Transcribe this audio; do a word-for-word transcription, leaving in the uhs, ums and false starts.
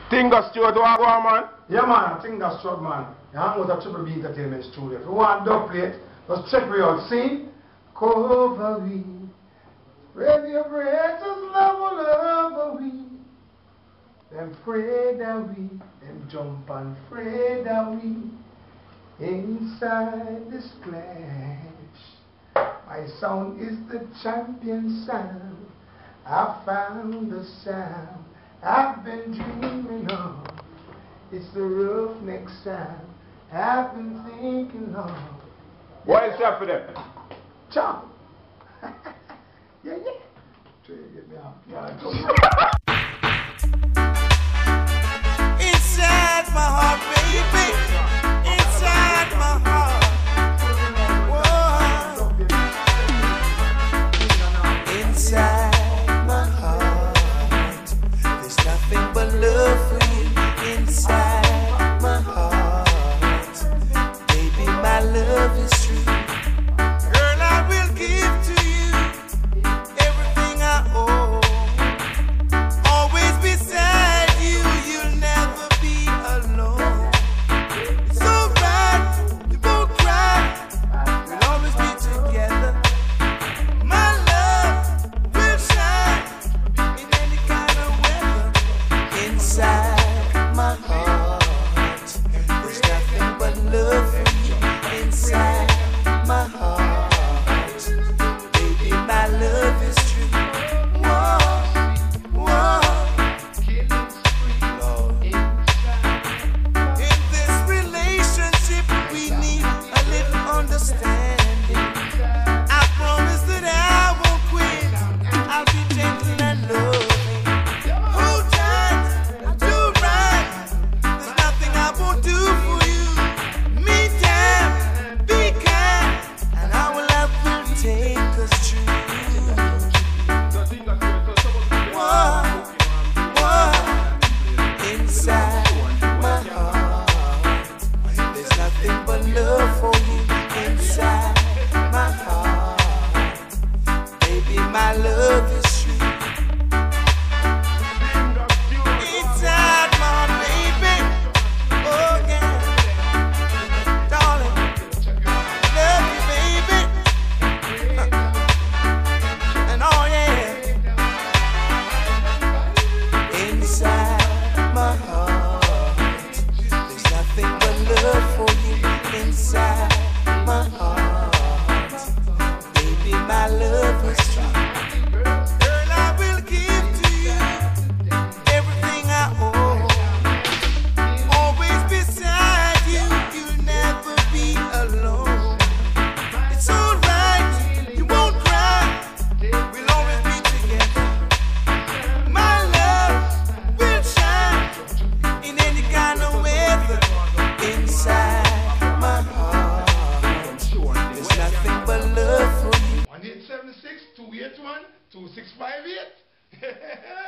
Tinga Stuart, what go on, man? Yeah, man, Tinga Stuart, man. You hang out at Triple B Entertainment Studio. If you want dub plate, just check me out. See? Cover we. Radio operators level over we. Them afraid that we. Them jump and afraid that we. Inside this clash. My sound is the champion sound. I found the sound I've been dreaming of. It's the roughneck sound I've been thinking of. What is that for them? Chop. Yeah, yeah. Try to get me out. Yeah, inside my heart, baby. Inside my heart. Whoa. Inside my heart. There's nothing but love for you. Inside my heart. Baby, my love is true. Girl, I will give to you everything I owe. Always beside you, you'll never be alone. It's alright, you won't cry. We'll always be together. My love will shine in any kind of weather. Inside my heart, there's nothing but love for you. Inside my heart, baby, my love is true. Whoa, whoa, Lord. In this relationship, we need a little understanding. I promise that I won't quit. I'll be gentle and loving. Hold tight, do right. There's nothing I won't do for you. Meantime, be kind, and our love will take us through. Whoa, whoa, inside my heart, there's nothing but love for you. Inside my heart, baby, my love is true. Inside my heart, baby, oh yeah, darling, love you, baby, and oh yeah. Inside my heart, there's nothing but love for you. Inside my heart, baby, my love is true. Girl, I will give to you everything I owe. Always beside you, you'll never be alone. It's alright, you won't cry. We'll always be together. My love will shine in any kind of weather. Inside my heart, there's nothing but love for you. one eight seven six, two eight one, two six five eight.